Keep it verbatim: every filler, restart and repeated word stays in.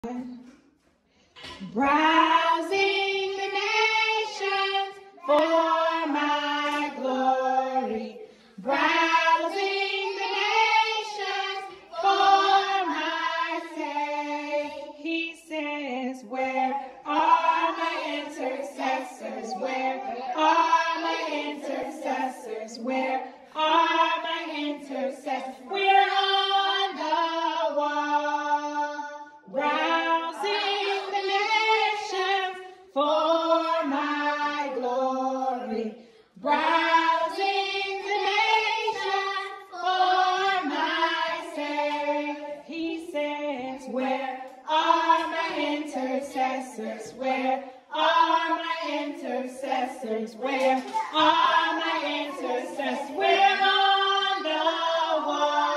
Browsing the nations for my glory. Browsing the nations for my sake. He says, where are my intercessors? Where are my intercessors? Where are my intercessors? We're on the wall. Browsing the nations for my glory. Browsing the nations for my sake. He says, where are my intercessors? Where are my intercessors? Where are my intercessors? We're on the wall.